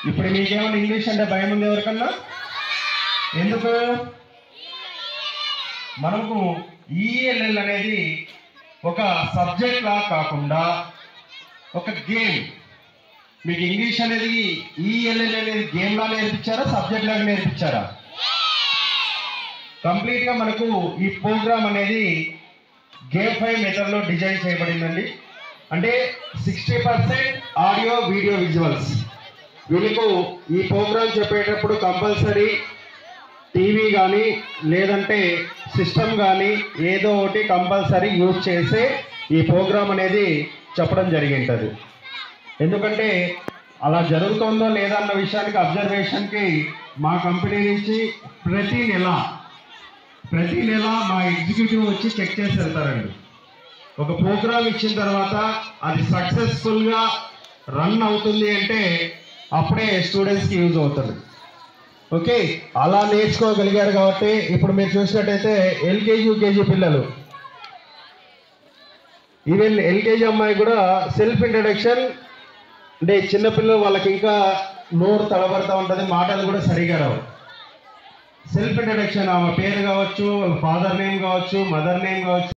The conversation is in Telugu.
ఇప్పుడు మీకేమైనా ఇంగ్లీష్ అంటే భయం ఉంది ఎవరికన్నా? ఎందుకు? మనకు ఈఎల్ఎల్ అనేది ఒక సబ్జెక్ట్ లా కాకుండా ఒక గేమ్. మీకు ఇంగ్లీష్ అనేది ఈఎల్ఎల్ అనేది గేమ్ లా నేర్పించారా, సబ్జెక్ట్ లాగా నేర్పించారా? కంప్లీట్ గా మనకు ఈ ప్రోగ్రామ్ అనేది గేమ్ 5 మెథడ్ లో డిజైన్ చేయబడిందండి. అంటే 60% ఆడియో వీడియో విజువల్స్. వీళ్ళకు ఈ ప్రోగ్రామ్ చెప్పేటప్పుడు కంపల్సరీ టీవీ కానీ లేదంటే సిస్టమ్ కానీ ఏదో ఒకటి కంపల్సరీ యూజ్ చేసే ఈ ప్రోగ్రామ్ అనేది చెప్పడం జరిగింటుంది. ఎందుకంటే అలా జరుగుతుందో లేదా అన్న విషయానికి అబ్జర్వేషన్కి మా కంపెనీ నుంచి ప్రతి నెల మా ఎగ్జిక్యూటివ్ వచ్చి చెక్ చేసి వెళ్తారండి. ఒక ప్రోగ్రామ్ ఇచ్చిన తర్వాత అది సక్సెస్ఫుల్గా రన్ అవుతుంది అంటే అప్పుడే స్టూడెంట్స్కి యూజ్ అవుతుంది. ఓకే, అలా నేర్చుకోగలిగారు కాబట్టి ఇప్పుడు మీరు చూసినట్టయితే ఎల్కేజీ యూకేజీ పిల్లలు, ఈవెన్ ఎల్కేజీ అమ్మాయి కూడా సెల్ఫ్ ఇంట్రడక్షన్ అంటే చిన్నపిల్లలు వాళ్ళకి ఇంకా నోరు తడబడుతూ ఉంటుంది, మాటలు కూడా సరిగా రావు. సెల్ఫ్ ఇంట్రడక్షన్ ఆమె పేరు కావచ్చు, వాళ్ళ ఫాదర్ నేమ్ కావచ్చు, మదర్ నేమ్ కావచ్చు.